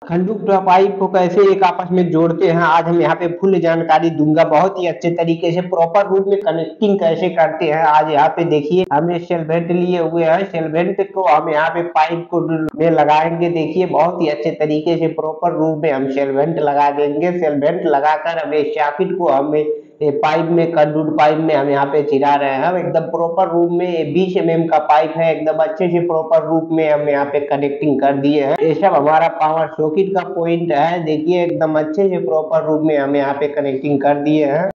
खंडूक pipe को कैसे एक आपस में जोड़ते हैं, आज हम यहाँ पे फुल जानकारी दूंगा। बहुत ही अच्छे तरीके से प्रॉपर रूप में कनेक्टिंग कैसे करते हैं, आज यहाँ पे देखिए हमने सेलवेंट लिए हुए हैं। सेलवेंट को हम यहाँ पे पाइप को में लगाएंगे। देखिए बहुत ही अच्छे तरीके से प्रॉपर रूप में हम सेलवेंट लगा देंगे। सेलवेंट लगाकर हमें सॉकेट को हमें ये पाइप में कंडूट पाइप में हम यहाँ पे चिरा रहे हैं। हम एकदम प्रॉपर रूप में 20 mm का पाइप है, एकदम अच्छे से प्रॉपर रूप में हम यहाँ पे कनेक्टिंग कर दिए हैं। ये सब हमारा पावर सॉकेट का पॉइंट है। देखिए एकदम अच्छे से प्रॉपर रूप में हम यहाँ पे कनेक्टिंग कर दिए हैं।